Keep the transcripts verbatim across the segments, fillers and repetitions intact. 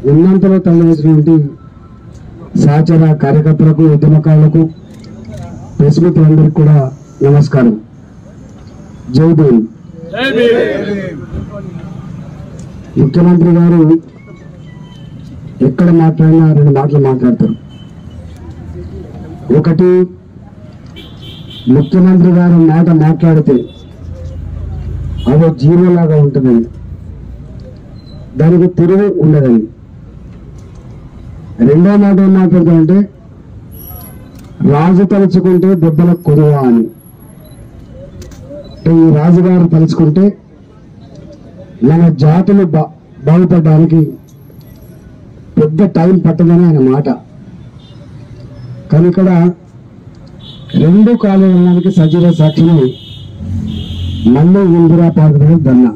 ఉన్నంతలో తరలించినటువంటి సహచర కార్యకర్తలకు ఉద్యమకారులకు ప్రెస్ మిత్రులందరికీ కూడా నమస్కారం. జై భీమ్. ముఖ్యమంత్రి గారు ఎక్కడ మాట్లాడినా రెండు మాటలు మాట్లాడతారు. ఒకటి, ముఖ్యమంత్రి గారు మాట మాట్లాడితే అదో జీవోలాగా ఉంటుందని, దానికి తిరుగు ఉండదని. రెండో మాట ఏం మాట్లాడతారంటే రాజు తలుచుకుంటే దెబ్బలకు కొదువా అని. ఈ రాజుగారు తలుచుకుంటే మన జాతులు బా బాగుపడడానికి పెద్ద టైం పట్టదని ఆయన మాట. కానీ ఇక్కడ రెండు కాలువలకి సజీవ సాక్షిని మళ్ళీ ఇందిరా పార్క్ దగ్గర దన్నా.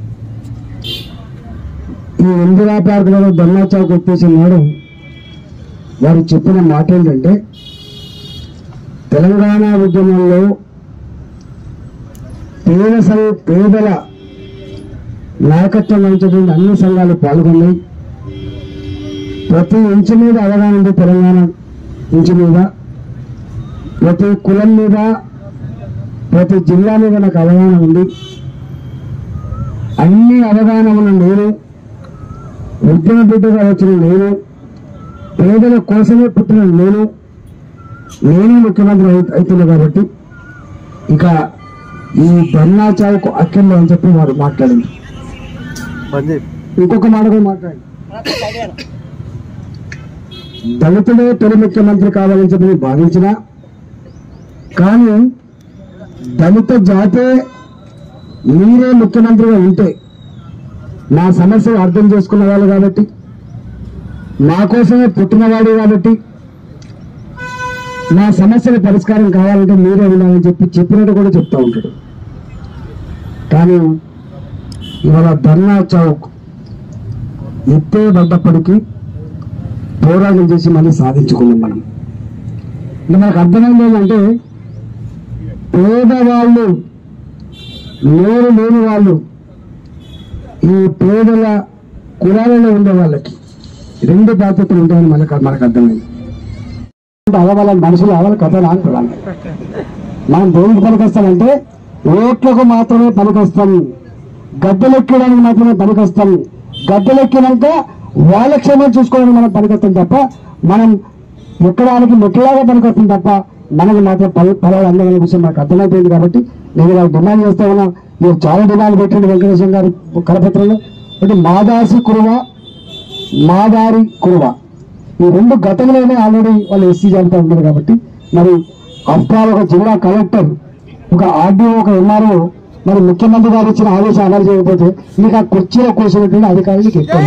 ఈ ఇందిరా పార్క్ దగ్గర దన్నా చౌక్ ఎత్తేసిన నాడు వారు చెప్పిన మాట ఏంటంటే, తెలంగాణ ఉద్యమంలో పేద సంఘ పేదల నాయకత్వం వహించేటువంటి అన్ని సంఘాలు పాల్గొన్నాయి. ప్రతి ఇంచు మీద అవగాహన ఉంది. తెలంగాణ ఇంచు మీద, ప్రతి కులం మీద, ప్రతి జిల్లా మీద నాకు అవగాహన ఉంది. అన్ని అవగాహన ఉన్న నేను, ఉద్యమ బిడ్డగా వచ్చిన నేను, పేదల కోసమే పుట్టిన నేను, నేనే ముఖ్యమంత్రి అవుతున్నా కాబట్టి ఇక ఈ ధర్నా చౌక్ అక్కర్లో అని చెప్పి వారు మాట్లాడింది. ఇంకొక మాట కూడా మాట్లాడి, దళితుడే తొలి ముఖ్యమంత్రి కావాలని చెప్పి భావించిన, కానీ దళిత జాతే మీరే ముఖ్యమంత్రిగా ఉంటే నా సమస్యలు అర్థం చేసుకున్న వాళ్ళు కాబట్టి, నా కోసమే పుట్టినవాడు కాబట్టి, నా సమస్యల పరిష్కారం కావాలంటే మీరే ఉండాలని చెప్పి చెప్పినట్టు కూడా చెప్తా ఉంటాడు. కానీ ఇవాళ ధర్నా చౌక్ ఎత్తే పడ్డప్పటికీ పోరాటం చేసి మళ్ళీ సాధించుకున్నాం మనం. ఇంకా మనకు అర్థమైంది ఏంటంటే, పేదవాళ్ళు, నోరు లేని వాళ్ళు, ఈ పేదల కులాలలో ఉండే వాళ్ళకి రెండు బాధ్యతలు ఉంటాయని మనకు మనకు అర్థమైంది. అవల మనుషులు అవల కథ అంటున్నాను. మనం దేనికి పనికొస్తామంటే ఓట్లకు మాత్రమే పనికొస్తాం, గద్దెలెక్కడానికి మాత్రమే పనికొస్తాం. గద్దెలెక్కినాక వాళ్ళ క్షేమం చూసుకోవడానికి మనం పనికొస్తాం తప్ప, మనం ఎక్కడానికి మెట్లాగా పనికొస్తాం తప్ప మనకి మాత్రం పలు పొలాలు అందమైన విషయం మనకు అర్థమైపోయింది. కాబట్టి నేను ఇలా డిమాండ్ చేస్తా ఉన్నా. మీరు చాలా డిమాండ్ పెట్టండి వెంకటేశ్వర గారి కరపత్రంలో. అంటే మాదాసి కురువ, మాదారి కురువ, ఈ రెండు గతంలోనే ఆల్రెడీ వాళ్ళు ఎస్సీ జాబితా ఉన్నారు. కాబట్టి మరి ఆఫ్టర్ ఒక జిల్లా కలెక్టర్, ఒక ఆర్డీఓ, ఒక ఎంఆర్ఓ మరి ముఖ్యమంత్రి గారు ఇచ్చిన ఆదేశం అమలు చేయకపోతే మీకు ఆ కుర్చీలో కూర్చున్నటువంటి అధికారులకు ఎక్కువ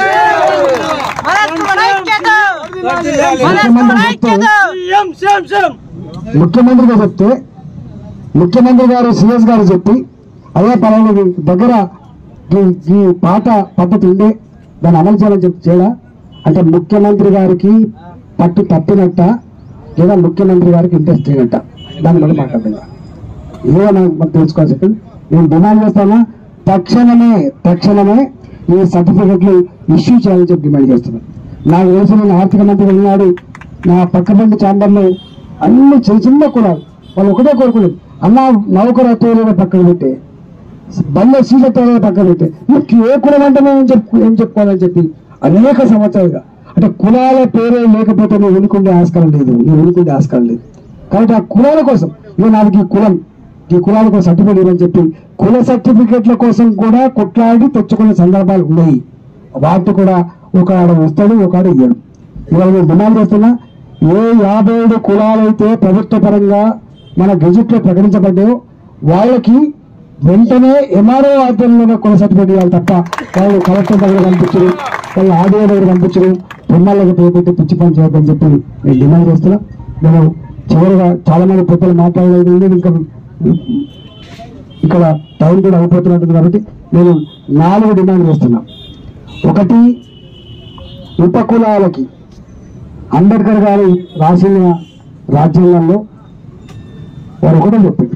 ముఖ్యమంత్రిగా చెప్తే, ముఖ్యమంత్రి గారు సిఎస్ గారు చెప్పి అదే పలానా దగ్గర ఈ పాత పద్ధతి ఉండే దాన్ని అమలు చేయాలని చెప్పి చేయడా అంటే ముఖ్యమంత్రి గారికి పట్టు తప్పినట్ట లేదా ముఖ్యమంత్రి గారికి ఇంట్రెస్ట్ లేనట్ట, దాన్ని బట్టి మాట్లాడుతున్నా. ఏదో నాకు తెలుసుకోవాల్సి చెప్పింది. నేను డిమాండ్ చేస్తానా, తక్షణమే తక్షణమే ఈ సర్టిఫికెట్లు ఇష్యూ చేయాలని చెప్పి డిమాండ్ చేస్తున్నాను. నాకు తెలిసి నేను ఆర్థిక మంత్రి ఉన్నాడు, నా పక్కబండి ఛాంబర్లో అన్ని చిన్న చిన్న కులాలు వాళ్ళు ఒకటే కోరుకున్నారు, అన్న నౌకరత్వం పక్కన పెట్టే, బండి సీజత్వం పక్కన పెట్టే, మీకు ఏ కులం అంటే మేము చెప్పు ఏం చెప్పుకోవాలని చెప్పి అనేక సంవత్సరాలుగా. అంటే కులాల పేరే లేకపోతే నువ్వు ఉనికుండే ఆస్కారం లేదు, నువ్వు ఉనికుండే ఆస్కారం లేదు. కాబట్టి ఆ కులాల కోసం ఇవి నాకు ఈ కులం ఈ కులాలకు సర్టిఫికేట్ ఇవ్వని చెప్పి కుల సర్టిఫికేట్ల కోసం కూడా కొట్లాడి తెచ్చుకునే సందర్భాలు ఉన్నాయి. వాటి కూడా ఒక ఆడ వస్తాడు, ఒక ఆడ ఇయ్యడు. ఇవాళ నేను డిమాండ్ చేస్తున్నా, ఏ యాభై ఏడు కులాలైతే ప్రభుత్వ పరంగా మన గెజిట్లో ప్రకటించబడ్డాయో వాళ్ళకి వెంటనే ఎంఆర్ఓ ఆధ్వర్యంలో కుల సర్టిఫికేట్ ఇవ్వాలి తప్ప వాళ్ళు కలెక్టర్ దగ్గర కనిపించరు, వాళ్ళు ఆర్డీఓ దగ్గర కనిపించరు, బొమ్మలకు పేపెట్టి పిచ్చి పని చేయొద్దని చెప్పి నేను డిమాండ్ చేస్తున్నా. నేను చివరిగా చాలా మంది పెద్దలు మాట్లాడలేదు, ఇంకా ఇక్కడ టైం కూడా అయిపోతున్నట్టుంది. కాబట్టి నేను నాలుగు డిమాండ్ చేస్తున్నా. ఒకటి, ఉపకులాలకి అంబేద్కర్ గారు రాసిన రాజ్యాంగంలో వారు ఒకటే చెప్పింది,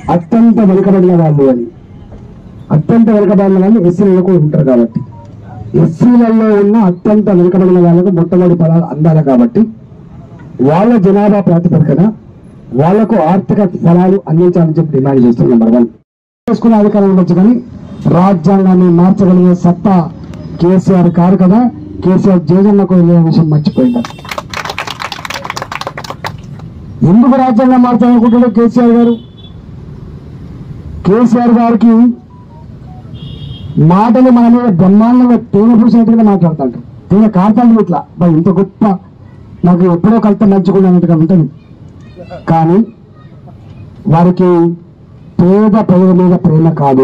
అత్యంత వెనుకబడిన వాళ్ళు అని. అత్యంత వెనుకబడిన వాళ్ళు ఎస్సీలలో కూడా ఉంటారు. కాబట్టి ఎస్సీలలో ఉన్న అత్యంత వెనుకబడిన వాళ్ళకు మొట్టమొదటి ఫలాలు అందాలి కాబట్టి వాళ్ళ జనాభా ప్రాతిపదికన వాళ్లకు ఆర్థిక ఫలాలు అందించాలని చెప్పి డిమాండ్ చేస్తుంది. నెంబర్ వన్, చేసుకునే అధికారం ఉండొచ్చు కానీ రాజ్యాంగాన్ని మార్చగలిగే సత్తా కేసీఆర్ కాదు కదా. కేసీఆర్ జగన్కు విషయం మర్చిపోయింది. ఎందుకు రాజ్యాంగం మార్చాలనుకుంటాడు కేసీఆర్ గారు? కేసీఆర్ గారికి మాటలు మన మీద బ్రహ్మాండంగా తేనె పూసినట్టుగా మాట్లాడతాడు. తేనె కార్తాడు ఇట్లా ఇంత గొప్ప, నాకు ఎప్పుడో కలిత నచ్చుకున్నట్టుగా ఉంటుంది. కానీ వారికి పేద ప్రజల మీద ప్రేమ కాదు,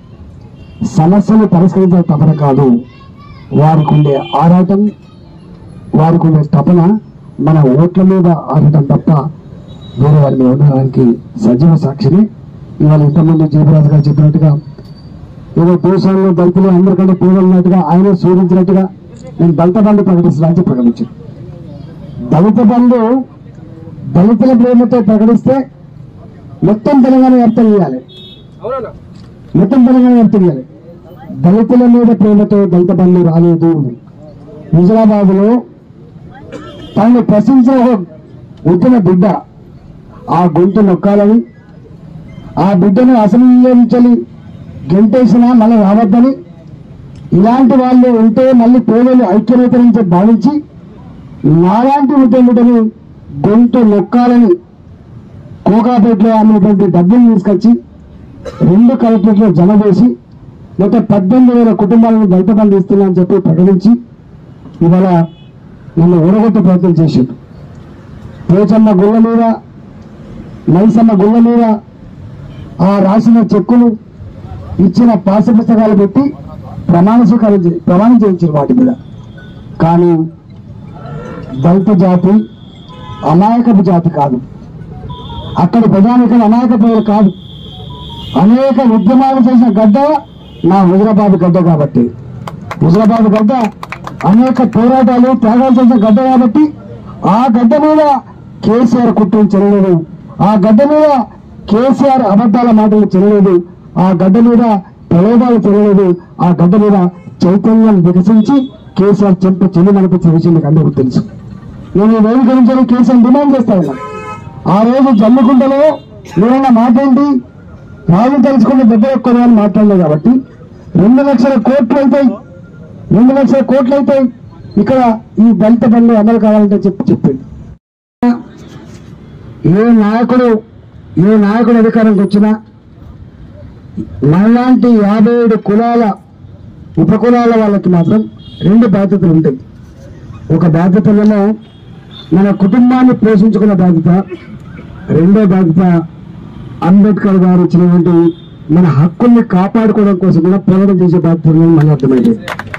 సమస్యలు పరిష్కరించే తపన కాదు, వారికి ఉండే ఆరాటం, వారికి ఉండే తపన మన ఓట్ల మీద ఆరాటం తప్ప వేరే వారి మీద ఉండడానికి సజీవ సాక్షిని. ఇవాళ ఇంతకుముందు జయప్రకాష్ గారు చెప్పినట్టుగా ఏదో దేశంలో దళితులు అందరికంటే పేదలు ఉన్నట్టుగా ఆయన శోధించినట్టుగా నేను దళిత బంధు ప్రకటిస్తున్నానని ప్రకటించాను. దళిత బంధు దళితుల ప్రేమతో ప్రకటిస్తే మొత్తం తెలంగాణ వ్యాప్తం చేయాలి, మొత్తం తెలంగాణ వ్యాప్తం చేయాలి. దళితుల మీద ప్రేమతో దళిత బంధు రాలేదు. హుజరాబాద్ లో తనను ప్రశ్నించిన ఉద్యమ బిడ్డ ఆ గొంతు నొక్కాలని, ఆ బిడ్డను అసెంబ్లీలో నుంచి గెంటేసినా మళ్ళీ రావద్దని, ఇలాంటి వాళ్ళు ఉంటే మళ్ళీ పేదలు ఐక్యమేత నుంచి భావించి నాలాంటి ఉద్యమిటని గొంతు నొక్కాలని కోకాపేటలో అమ్మేటువంటి డబ్బులు తీసుకొచ్చి రెండు కలెక్టరేట్లో జమ చేసి మొత్తం పద్దెనిమిది వేల కుటుంబాలను దళిత బంధు ఇస్తున్నా అని చెప్పి ప్రకటించి ఇవాళ నన్ను ఊరగొట్టే ప్రయత్నం చేసిండు. పోచమ్మ గుళ్ళ మీద, నైసమ్మ గుళ్ళ మీద ఆ రాసిన చెక్కులు ఇచ్చిన పాస పుస్తకాలు పెట్టి ప్రమాణ స్వీకారం ప్రమాణం చేయించారు వాటి మీద. కానీ దళిత జాతి అమాయకపు జాతి కాదు, అక్కడి ప్రజానికలు అమాయక ప్రజలు కాదు. అనేక ఉద్యమాలు చేసిన గడ్డ నా హుజరాబాద్ గడ్డ కాబట్టి, హుజరాబాద్ గడ్డ అనేక పోరాటాలు త్యాగాలు చేసిన గడ్డ కాబట్టి ఆ గడ్డ మీద కేసీఆర్ కుట్రలు చెల్లలేదు, ఆ గడ్డ మీద కేసీఆర్ అబద్ధాల మాటలు చెల్లలేదు, ఆ గడ్డ మీద ప్రలోభాలు చెల్లలేదు, ఆ గడ్డ మీద చైతన్యం వికసించి కేసీఆర్ చెంప చెల్లి నడిపించిన విషయం మీకు అందరికీ తెలుసు. నేను ఈ వేదిక నుంచి కేసీఆర్ డిమాండ్ చేస్తా ఉన్నా. ఆ రోజు జమ్మికుంటలో నేనన్నా మాట ఏంటి, రాజు తెలుసుకున్న దగ్గర ఒక్కరు అని మాట్లాడలేదు కాబట్టి రెండు లక్షల కోట్లు అవుతాయి, రెండు లక్షల కోట్లు అవుతాయి ఇక్కడ ఈ దళిత బంధు అమలు కావాలంటే చెప్పి చెప్పింది. ఏ నాయకుడు ఏ నాయకుడు అధికారానికి వచ్చినా మనలాంటి యాభై ఏడు కులాల ఉపకులాల వాళ్ళకి మాత్రం రెండు బాధ్యతలు ఉంటాయి. ఒక బాధ్యతలలో మన కుటుంబాన్ని పోషించుకున్న బాధ్యత, రెండో బాధ్యత అంబేద్కర్ గారు ఇచ్చినటువంటి మన హక్కుల్ని కాపాడుకోవడం కోసం కూడా పోరాటం చేసే బాధ్యత మనకు అర్థమైంది.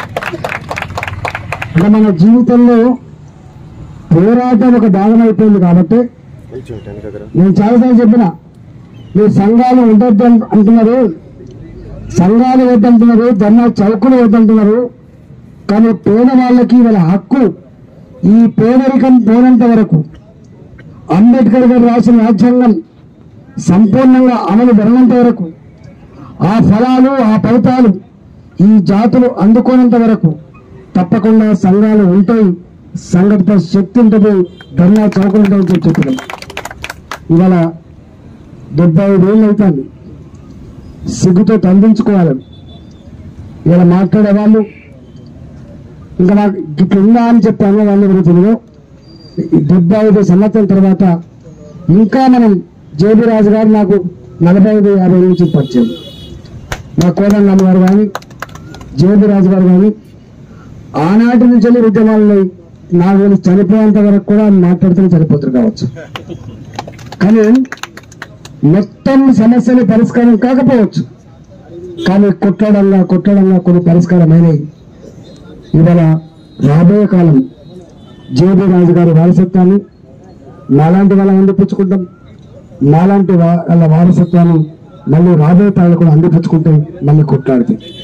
అంటే మన జీవితంలో పోరాటం ఒక భాగం అయిపోయింది కాబట్టి నేను చాలాసార్లు చెప్పిన, మీరు సంఘాలు ఉండొద్దు అంటున్నారు, సంఘాలు వద్దంటున్నారు, ధర్నా చౌకులు వద్దంటున్నారు, కానీ పేదవాళ్ళకి వాళ్ళ హక్కు ఈ పేదరికం పోనంత వరకు, అంబేద్కర్ గారు రాసిన రాజ్యాంగం సంపూర్ణంగా అమలు జరగనంత వరకు, ఆ ఫలాలు ఆ ఫలితాలు ఈ జాతులు అందుకోనంత వరకు తప్పకుండా సంఘాలు ఉంటాయి, సంఘటిత శక్తి ఉంటుంది, ధర్నా చౌకులు ఉంటాయని చెప్పడం. ఇవాళ డెబ్బై ఐదు ఏళ్ళు అవుతుంది, సిగ్గుతో తందించుకోవాలని ఇలా మాట్లాడే వాళ్ళు ఇంకా నాకు ఇట్లా ఉందా అని చెప్పి అన్న వాళ్ళ గురించి డెబ్బై ఐదు సంవత్సరాల తర్వాత ఇంకా మనం జేబీ రాజు గారు నాకు నలభై ఐదు యాభై నుంచి పరిచయం, మా కోదండమ్మ గారు కానీ జేబీ రాజు గారు కానీ ఆనాటి నుంచి ఉద్యమాలని నాకు చనిపోయేంత వరకు కూడా మాట్లాడుతూనే చనిపోతారు కావచ్చు. కానీ మొత్తం సమస్యలు పరిష్కారం కాకపోవచ్చు, కానీ కొట్టడంగా కొట్టడంగా కొన్ని పరిష్కారమైనవి. ఇవాళ రాబోయే కాలం జేబీ రాజు గారి వారసత్వాన్ని మాలాంటి వాళ్ళని అందిపుచ్చుకుంటాం, మాలాంటి వాళ్ళ వారసత్వాన్ని మళ్ళీ రాబోయే తరాలు కూడా అందిపుచ్చుకుంటే మళ్ళీ కొట్లాడితే